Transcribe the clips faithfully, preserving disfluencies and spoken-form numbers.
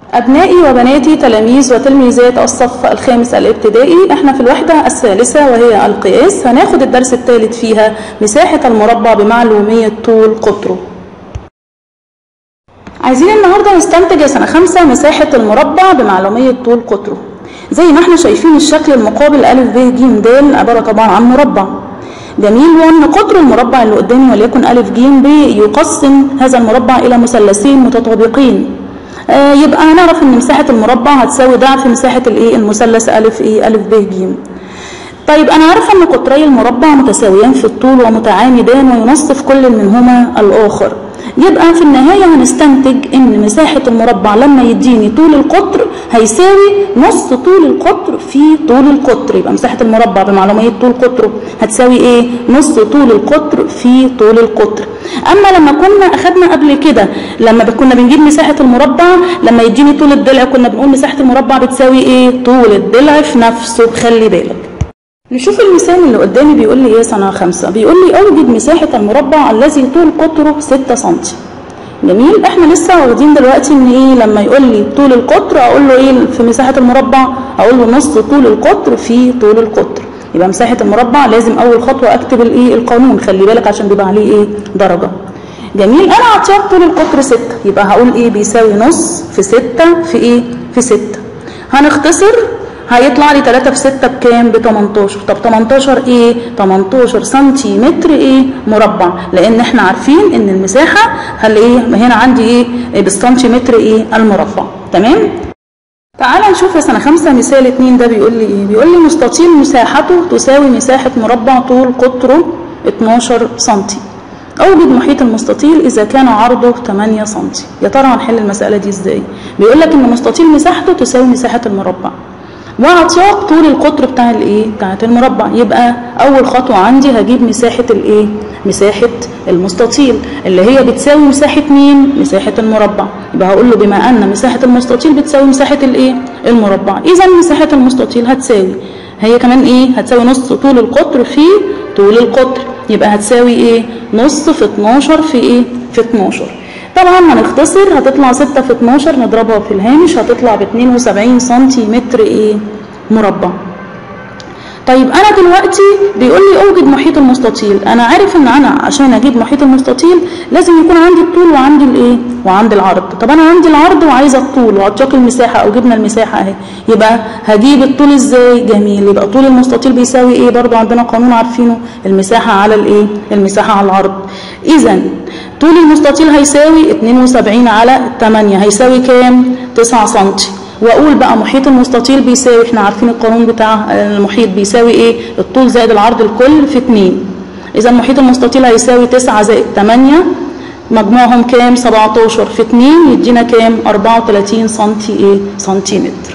أبنائي وبناتي تلاميذ وتلميذات الصف الخامس الابتدائي، احنا في الوحدة الثالثة وهي القياس. هناخد الدرس الثالث فيها مساحة المربع بمعلومية طول قطره. عايزين النهاردة نستنتج يا سنة خمسة مساحة المربع بمعلومية طول قطره. زي ما احنا شايفين الشكل المقابل أ ب ج د عبارة طبعا عن مربع. جميل. وان قطر المربع اللي قدامي وليكن أ ج ب يقسم هذا المربع إلى مثلثين متطابقين. آه يبقى هنعرف ان مساحة المربع هتساوي ضعف مساحة الايه المثلث أ ايه أ ب ج. طيب انا عارفه ان قطري المربع متساويان في الطول ومتعامدان وينصف كل منهما الاخر. يبقى في النهايه هنستنتج ان مساحه المربع لما يديني طول القطر هيساوي نص طول القطر في طول القطر. يبقى مساحه المربع بمعلوميه طول قطره هتساوي ايه؟ نص طول القطر في طول القطر. اما لما كنا اخدنا قبل كده لما كنا بنجيب مساحه المربع لما يديني طول الضلع كنا بنقول مساحه المربع بتساوي ايه؟ طول الضلع في نفسه. خلي بالك. نشوف المثال اللي قدامي بيقول لي ايه سنة خمسة. بيقول لي اوجد مساحة المربع الذي طول قطره ستة سنتي. جميل. احنا لسه واخدين دلوقتي ان ايه لما يقول لي طول القطر اقول له ايه في مساحة المربع؟ اقول له نص طول القطر في طول القطر. يبقى مساحة المربع لازم اول خطوة اكتب الايه القانون. خلي بالك عشان بيبقى عليه ايه درجة. جميل. انا عطيت طول القطر ستة يبقى هقول ايه بيساوي نص في ستة في ايه في ستة. هنختصر هيطلع لي تلاتة في ستة بكام؟ ب تمنتاشر. طب تمنتاشر ايه؟ تمنتاشر سنتيمتر ايه؟ مربع. لان احنا عارفين ان المساحه هل ايه هنا عندي ايه بالسنتيمتر ايه المربع. تمام؟ تعالى نشوف يا سنه خمسة مثال اتنين. ده بيقول لي ايه؟ بيقول لي مستطيل مساحته تساوي مساحه مربع طول قطره اتناشر سنتي. اوجد محيط المستطيل اذا كان عرضه تمانية سنتي. يا ترى هنحل المساله دي ازاي؟ بيقول لك ان مستطيل مساحته تساوي مساحه المربع واعطاك طول القطر بتاع الايه بتاعت المربع. يبقى اول خطوه عندي هجيب مساحه الايه مساحه المستطيل اللي هي بتساوي مساحه مين؟ مساحه المربع. يبقى هقول له بما ان مساحه المستطيل بتساوي مساحه الايه المربع اذا مساحه المستطيل هتساوي هي كمان ايه هتساوي نص طول القطر في طول القطر. يبقى هتساوي ايه نص في اتناشر في ايه في اتناشر. طبعا هنختصر هتطلع ستة في اتناشر نضربها في الهامش هتطلع ب اتنين وسبعين سنتيمتر ايه مربع. طيب انا دلوقتي بيقول لي اوجد محيط المستطيل. انا عارف ان انا عشان اجيب محيط المستطيل لازم يكون عندي الطول وعندي الايه وعندي العرض. طب انا عندي العرض وعايزه الطول وعطاك المساحه او جبنا المساحه اهي. يبقى هجيب الطول ازاي؟ جميل. يبقى طول المستطيل بيساوي ايه؟ برضو عندنا قانون عارفينه المساحه على الايه المساحه على العرض. اذا طول المستطيل هيساوي اتنين وسبعين على تمانية هيساوي كام؟ تسعة سنتي. واقول بقى محيط المستطيل بيساوي احنا عارفين القانون بتاع المحيط بيساوي ايه؟ الطول زائد العرض الكل في اتنين. اذا محيط المستطيل هيساوي تسعة زائد تمانية مجموعهم كام؟ سبعتاشر في اتنين يدينا كام؟ اربعة وتلاتين سنتي ايه سنتيمتر.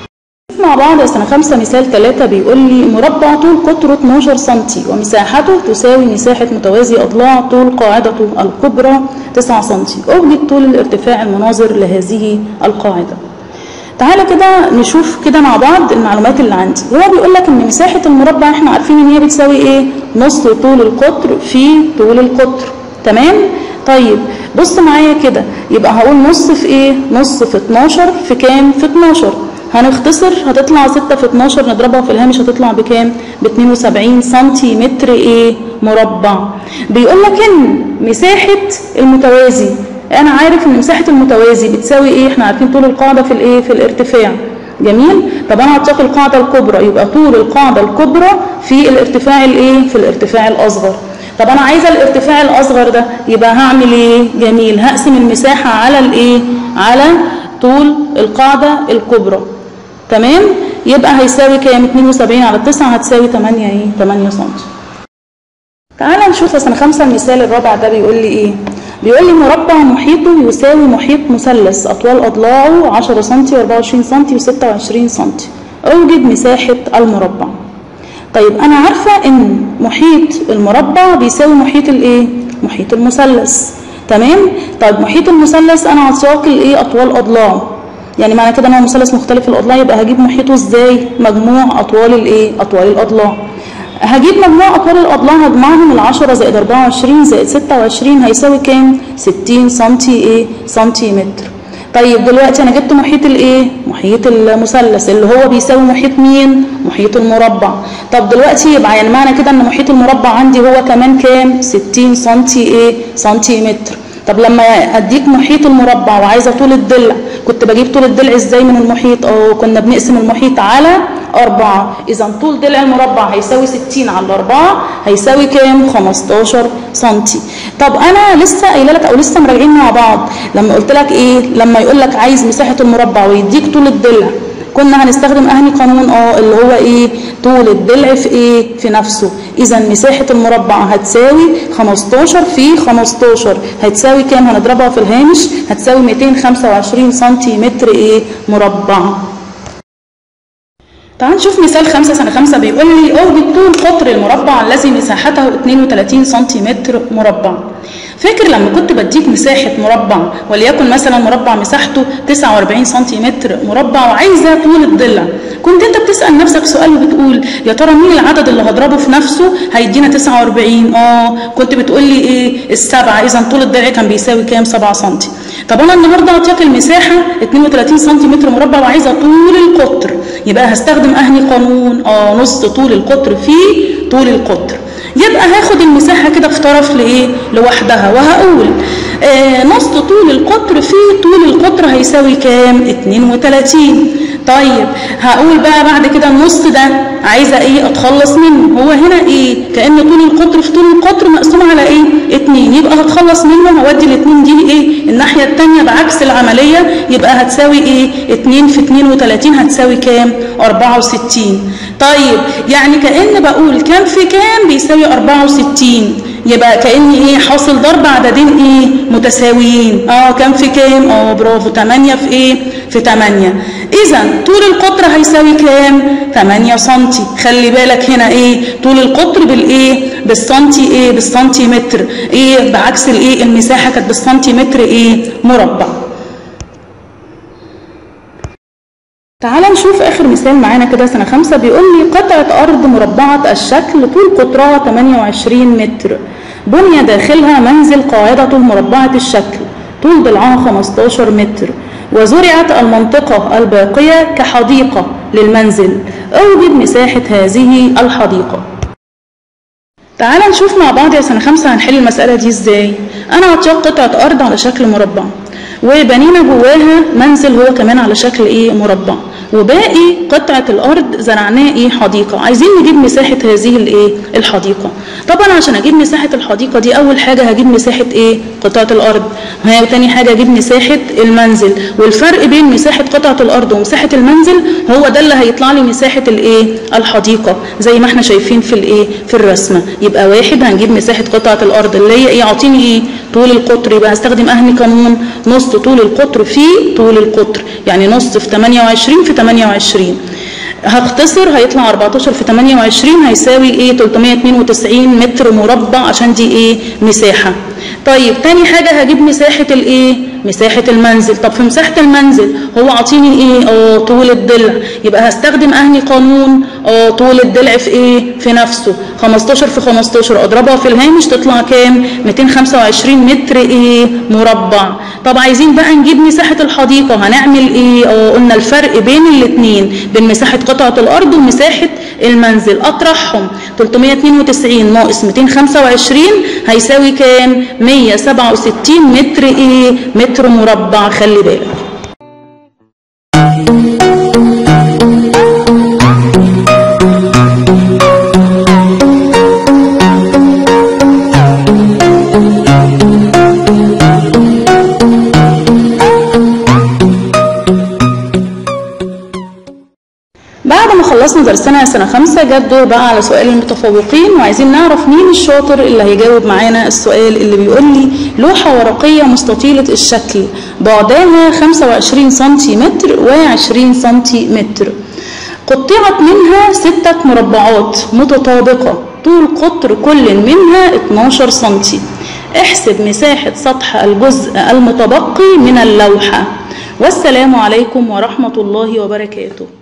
مع بعض يا سنة خمسة مثال تلاتة. بيقول لي مربع طول قطره اتناشر سنتي ومساحته تساوي مساحة متوازي أضلاع طول قاعدته الكبرى تسعة سنتي. أوجد طول الارتفاع المناظر لهذه القاعدة. تعالى كده نشوف كده مع بعض المعلومات اللي عندي. هو بيقول لك ان مساحة المربع احنا عارفين ان هي بتساوي ايه؟ نص طول القطر في طول القطر. تمام؟ طيب بص معايا كده يبقى هقول نص في ايه؟ نص في اتناشر في كام؟ في اتناشر. هنختصر هتطلع ستة في اتناشر نضربها في الهامش هتطلع بكام؟ ب اتنين وسبعين سنتيمتر ايه مربع. بيقول لك ان مساحة المتوازي انا عارف ان مساحة المتوازي بتساوي ايه؟ احنا عارفين طول القاعدة في الايه في الارتفاع. جميل. طب انا هعطيك القاعدة الكبرى يبقى طول القاعدة الكبرى في الارتفاع الايه في الارتفاع الاصغر. طب انا عايزه الارتفاع الاصغر ده يبقى هعمل ايه؟ جميل. هقسم المساحة على الايه على طول القاعدة الكبرى. تمام؟ يبقى هيساوي كام؟ اتنين وسبعين على تسعة هتساوي تمانية ايه؟ تمانية سنتي. تعالى نشوف يا سنة خمسة المثال الرابع. ده بيقول لي ايه؟ بيقول لي مربع محيطه يساوي محيط مثلث اطوال اضلاعه عشرة سنتي واربعة وعشرين سنتي وستة وعشرين سنتي. اوجد مساحة المربع. طيب انا عارفة ان محيط المربع بيساوي محيط الايه؟ محيط المثلث. تمام؟ طيب محيط المثلث انا عطاك الايه؟ اطوال اضلاعه. يعني معنى كده ان هو مثلث مختلف الاضلاع يبقى هجيب محيطه ازاي؟ مجموع اطوال الايه؟ اطوال الاضلاع. هجيب مجموع اطوال الاضلاع هجمعهم العشرة زائد اربعة وعشرين زائد ستة وعشرين هيساوي كام؟ ستين سنتي ايه؟ سنتيمتر. طيب دلوقتي انا جبت محيط الايه؟ محيط المثلث اللي هو بيساوي محيط مين؟ محيط المربع. طب دلوقتي يبقى يعني معنى كده ان محيط المربع عندي هو كمان كام؟ ستين سنتي ايه؟ سنتيمتر. طب لما اديك محيط المربع وعايزه طول الضلع، كنت بجيب طول الضلع ازاي من المحيط؟ اه كنا بنقسم المحيط على أربعة. إذا طول ضلع المربع هيساوي ستين على أربعة هيساوي كام؟ خمستاشر سنتي. طب أنا لسه قايله لك أو لسه مراجعين مع بعض لما قلت لك إيه؟ لما يقول لك عايز مساحة المربع ويديك طول الضلع، كنا هنستخدم أهني قانون اه اللي هو إيه؟ طول الضلع في إيه؟ في نفسه. إذا مساحة المربع هتساوي خمستاشر في خمستاشر هتساوي كام؟ هنضربها في الهامش هتساوي مئتين وخمسة وعشرين سنتيمتر إيه؟ مربع. تعال نشوف مثال خمسة سنة خمسة بيقول لي اوجد طول قطر المربع الذي مساحته اتنين وتلاتين سنتيمتر مربع. فاكر لما كنت بديك مساحة مربع وليكن مثلا مربع مساحته تسعة وأربعين سنتيمتر مربع وعايزة طول الضلع، كنت انت بتسأل نفسك سؤال وبتقول يا ترى مين العدد اللي هضربه في نفسه هيدينا تسعة وأربعين؟ اه كنت بتقول لي ايه؟ السبعة. اذا طول الضلع كان بيساوي كام؟ سبعة سنتي. طب انا النهارده هعطيك المساحة اتنين وتلاتين سنتيمتر مربع وعايزة طول القطر، يبقى هستخدم اهني قانون اه نص طول القطر في طول القطر. يبقى هاخد المساحة كده في طرف لايه؟ لوحدها وهقول آه نص طول القطر في طول القطر هيساوي كام؟ اتنين وتلاتين. طيب هقول بقى بعد كده النص ده عايزه ايه؟ اتخلص منه. هو هنا ايه؟ كأن طول القطر في طول القطر مقسوم على ايه؟ اتنين، يبقى هتخلص منه هودي الاتنين دي ايه؟ الناحيه الثانيه بعكس العمليه، يبقى هتساوي ايه؟ اتنين في اتنين وتلاتين هتساوي كام؟ أربعة وستين. طيب يعني كأن بقول كام في كام بيساوي أربعة وستين، يبقى كأني ايه؟ حاصل ضرب عددين ايه؟ متساويين. اه كام في كام؟ اه برافو تمانية في ايه؟ في تمانية. اذا طول القطر هيساوي كام؟ تمانية سنتي. خلي بالك هنا ايه؟ طول القطر بالايه؟ بالسنتي ايه؟ بالسنتيمتر ايه؟ بعكس الايه؟ المساحه كانت بالسنتيمتر ايه؟ مربع. تعال نشوف اخر مثال معانا كده سنه خمسة بيقول لي قطعه ارض مربعه الشكل طول قطرها تمانية وعشرين متر، بني داخلها منزل قاعدته مربعه الشكل طول ضلعها خمستاشر متر، وزرعت المنطقه الباقيه كحديقه للمنزل، اوجد مساحه هذه الحديقه. تعال نشوف مع بعض يا سنه خمسة هنحل المساله دي ازاي. انا عطيت قطعه ارض على شكل مربع وبنينا جواها منزل هو كمان على شكل ايه؟ مربع، وباقي قطعه الارض زرعناه ايه؟ حديقه. عايزين نجيب مساحه هذه الايه؟ الحديقه. طبعا عشان اجيب مساحه الحديقه دي اول حاجه هجيب مساحه ايه؟ قطعه الارض، ها وتاني حاجه اجيب مساحه المنزل، والفرق بين مساحه قطعه الارض ومساحه المنزل هو ده اللي هيطلع لي مساحه الايه؟ الحديقه زي ما احنا شايفين في الايه؟ في الرسمه. يبقى واحد هنجيب مساحه قطعه الارض اللي هي ايه؟ اعطيني ايه؟ طول القطر، يبقى هستخدم اهني قانون نص طول القطر في طول القطر، يعني نص في تمانية وعشرين في تمانية وعشرين. هختصر هيطلع أربعتاشر في تمانية وعشرين هيساوي ايه؟ تلتمية اتنين وتسعين متر مربع عشان دي ايه؟ مساحه. طيب تاني حاجه هجيب مساحه الايه؟ مساحه المنزل. طب في مساحه المنزل هو عاطيني ايه؟ اه طول الضلع، يبقى هستخدم اهني قانون اه طول الضلع في ايه؟ في نفسه. خمستاشر في خمستاشر اضربها في الهامش تطلع كام؟ مئتين وخمسة وعشرين متر ايه؟ مربع. طب عايزين بقى نجيب مساحه الحديقه، هنعمل ايه؟ اه قلنا الفرق بين الاثنين بين مساحه قطعه الارض ومساحه المنزل، اطرحهم تلتمية اتنين وتسعين ناقص مئتين وخمسة وعشرين هيساوي كام؟ مية وسبعة وستين متر ايه؟ متر مربع. خلي بالك. بعد ما خلصنا درسنا سنة خمسة جه الدور بقى على سؤال المتفوقين، وعايزين نعرف مين الشاطر اللي هيجاوب معانا السؤال اللي بيقول لي لوحة ورقية مستطيلة الشكل بعدها خمسة وعشرين سنتيمتر وعشرين سنتيمتر، قطعت منها ستة مربعات متطابقة طول قطر كل منها اتناشر سنتي، احسب مساحة سطح الجزء المتبقي من اللوحة. والسلام عليكم ورحمة الله وبركاته.